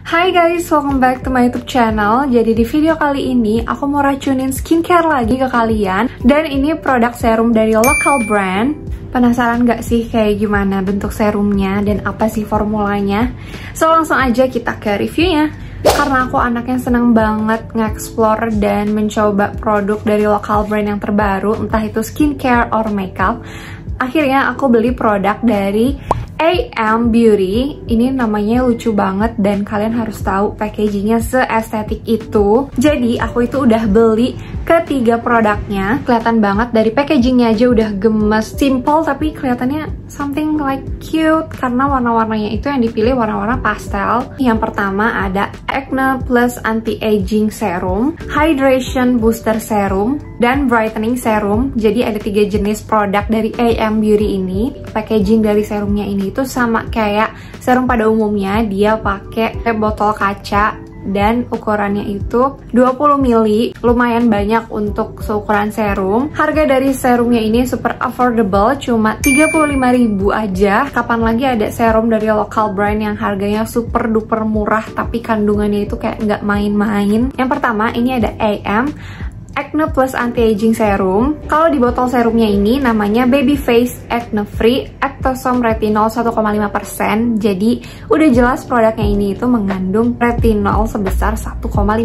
Hai guys, welcome back to my YouTube channel. Jadi di video kali ini aku mau racunin skincare lagi ke kalian. Dan ini produk serum dari local brand. Penasaran gak sih kayak gimana bentuk serumnya dan apa sih formulanya? So langsung aja kita ke reviewnya. Karena aku anak yang seneng banget nge-explore dan mencoba produk dari local brand yang terbaru, entah itu skincare or makeup. Akhirnya aku beli produk dari AM Beauty. Ini namanya lucu banget dan kalian harus tahu packagingnya seestetik itu. Jadi aku itu udah beli ketiga produknya. Kelihatan banget dari packagingnya aja udah gemes, simple tapi kelihatannya something like cute karena warna-warnanya itu yang dipilih warna-warna pastel. Yang pertama ada Acne Plus Anti-Aging Serum, Hydration Booster Serum, dan Brightening Serum. Jadi ada 3 jenis produk dari AM Beauty ini. Packaging dari serumnya ini itu sama kayak serum pada umumnya, dia pakai botol kaca dan ukurannya itu 20 ml, lumayan banyak untuk seukuran serum. Harga dari serumnya ini super affordable, cuma 35.000 aja. Kapan lagi ada serum dari local brand yang harganya super duper murah tapi kandungannya itu kayak nggak main-main. Yang pertama ini ada AM Acne Plus Anti-Aging Serum. Kalau di botol serumnya ini namanya Baby Face Acne Free Ectosom Retinol 1,5%. Jadi udah jelas produknya ini itu mengandung retinol sebesar 1,5%.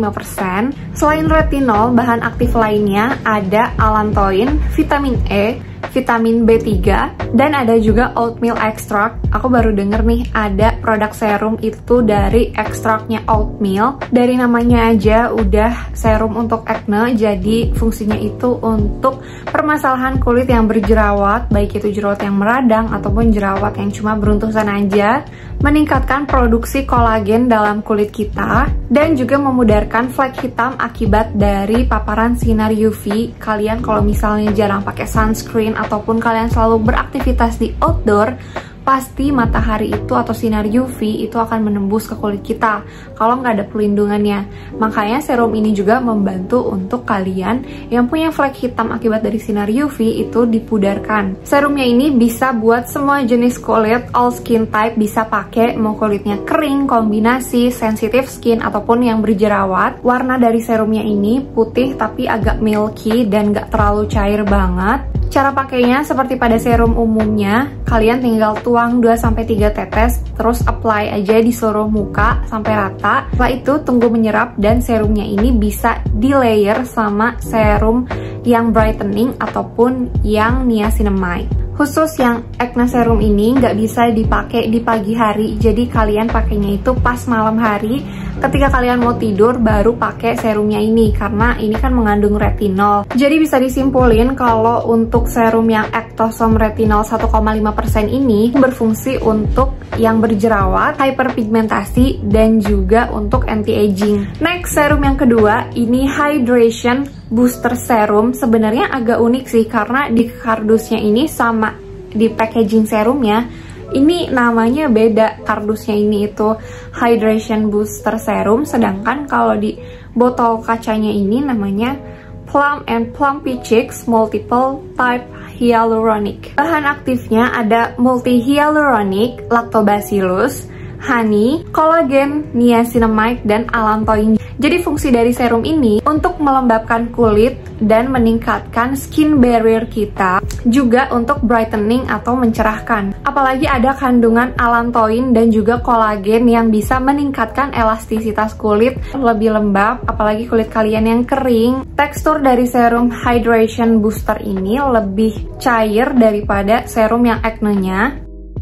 Selain retinol, bahan aktif lainnya ada allantoin, vitamin E, vitamin B3, dan ada juga oatmeal extract. Aku baru denger nih ada produk serum itu dari ekstraknya oatmeal. Dari namanya aja udah serum untuk acne, jadi fungsinya itu untuk permasalahan kulit yang berjerawat, baik itu jerawat yang meradang ataupun jerawat yang cuma beruntusan aja, meningkatkan produksi kolagen dalam kulit kita, dan juga memudarkan flek hitam akibat dari paparan sinar UV. Kalian kalau misalnya jarang pakai sunscreen ataupun kalian selalu beraktivitas di outdoor, pasti matahari itu atau sinar UV itu akan menembus ke kulit kita kalau nggak ada pelindungannya. Makanya serum ini juga membantu untuk kalian yang punya flek hitam akibat dari sinar UV itu dipudarkan. Serumnya ini bisa buat semua jenis kulit, all skin type bisa pakai, mau kulitnya kering, kombinasi, sensitive skin, ataupun yang berjerawat. Warna dari serumnya ini putih tapi agak milky dan nggak terlalu cair banget. Cara pakainya seperti pada serum umumnya, kalian tinggal tuang 2-3 tetes, terus apply aja di seluruh muka sampai rata. Setelah itu tunggu menyerap dan serumnya ini bisa di layer sama serum yang brightening ataupun yang niacinamide. Khusus yang acne serum ini nggak bisa dipakai di pagi hari, jadi kalian pakainya itu pas malam hari. Ketika kalian mau tidur baru pakai serumnya ini, karena ini kan mengandung retinol. Jadi bisa disimpulin kalau untuk serum yang Ectosom Retinol 1,5% ini berfungsi untuk yang berjerawat, hyperpigmentasi, dan juga untuk anti-aging. Next, serum yang kedua ini Hydration Booster Serum. Sebenarnya agak unik sih karena di kardusnya ini sama di packaging serumnya ini namanya beda. Kardusnya ini itu Hydration Booster Serum, sedangkan kalau di botol kacanya ini namanya Plum and Plumpy Cheeks Multiple Type Hyaluronic. Bahan aktifnya ada multi-hyaluronic, lactobacillus, honey, kolagen, niacinamide, dan allantoin. Jadi fungsi dari serum ini untuk melembabkan kulit dan meningkatkan skin barrier kita, juga untuk brightening atau mencerahkan. Apalagi ada kandungan allantoin dan juga kolagen yang bisa meningkatkan elastisitas kulit lebih lembab, apalagi kulit kalian yang kering. Tekstur dari serum Hydration Booster ini lebih cair daripada serum yang acne-nya.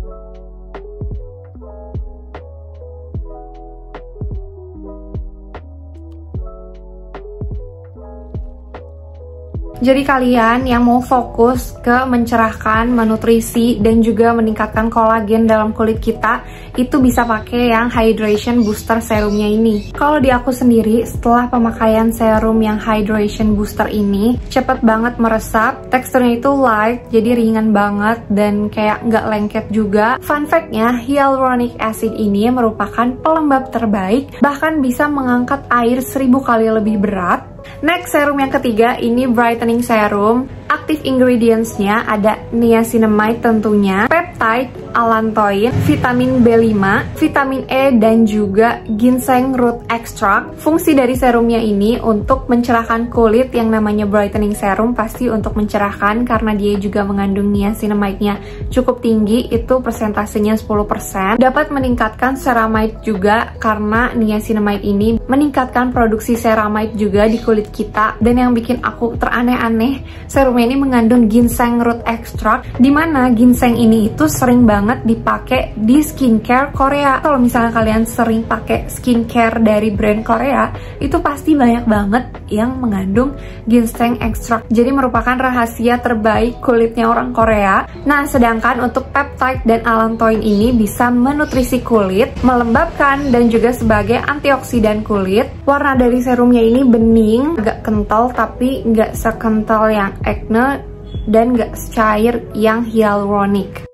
Jadi kalian yang mau fokus ke mencerahkan, menutrisi, dan juga meningkatkan kolagen dalam kulit kita, itu bisa pakai yang Hydration Booster serumnya ini. Kalau di aku sendiri, setelah pemakaian serum yang Hydration Booster ini, cepet banget meresap, teksturnya itu light, jadi ringan banget, dan kayak nggak lengket juga. Fun fact-nya, hyaluronic acid ini merupakan pelembab terbaik, bahkan bisa mengangkat air 1000 kali lebih berat. Next, serum yang ketiga ini brightening serum. Active ingredients-nya ada niacinamide tentunya, peptide, allantoin, vitamin B5, vitamin E, dan juga ginseng root extract. Fungsi dari serumnya ini untuk mencerahkan kulit. Yang namanya brightening serum pasti untuk mencerahkan karena dia juga mengandung niacinamide-nya cukup tinggi, itu persentasenya 10%. Dapat meningkatkan ceramide juga karena niacinamide ini meningkatkan produksi ceramide juga di kulit kita. Dan yang bikin aku teraneh-aneh, serumnya ini mengandung ginseng root extract, dimana ginseng ini itu sering banget dipakai di skincare Korea. Kalau misalnya kalian sering pakai skincare dari brand Korea, itu pasti banyak banget yang mengandung ginseng extract. Jadi merupakan rahasia terbaik kulitnya orang Korea. Nah, sedangkan untuk peptide dan allantoin ini bisa menutrisi kulit, melembabkan, dan juga sebagai antioksidan kulit. Warna dari serumnya ini bening, agak kental tapi nggak sekental yang acne dan nggak secair yang hyaluronic.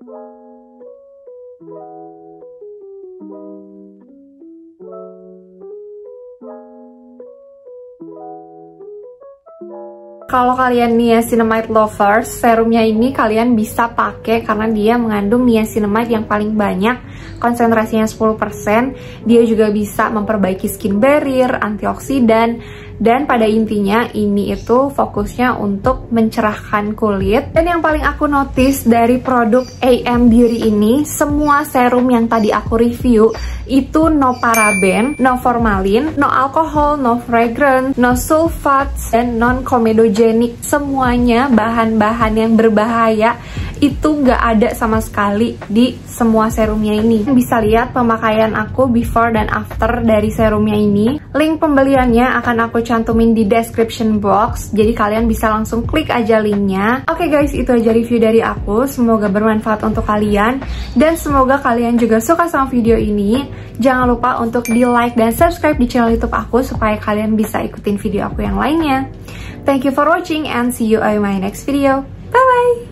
Kalau kalian niacinamide lovers, serumnya ini kalian bisa pakai karena dia mengandung niacinamide yang paling banyak, konsentrasinya 10%. Dia juga bisa memperbaiki skin barrier, antioksidan, dan pada intinya ini itu fokusnya untuk mencerahkan kulit. Dan yang paling aku notice dari produk AM Beauty ini, semua serum yang tadi aku review itu no paraben, no formalin, no alcohol, no fragrance, no sulfates, dan non-comedogenic. Semuanya bahan-bahan yang berbahaya itu nggak ada sama sekali di semua serumnya ini. Bisa lihat pemakaian aku before dan after dari serumnya ini. Link pembeliannya akan aku cantumin di description box, jadi kalian bisa langsung klik aja linknya. Oke guys, itu aja review dari aku. Semoga bermanfaat untuk kalian, dan semoga kalian juga suka sama video ini. Jangan lupa untuk di like dan subscribe di channel YouTube aku supaya kalian bisa ikutin video aku yang lainnya. Thank you for watching and see you in my next video. Bye bye.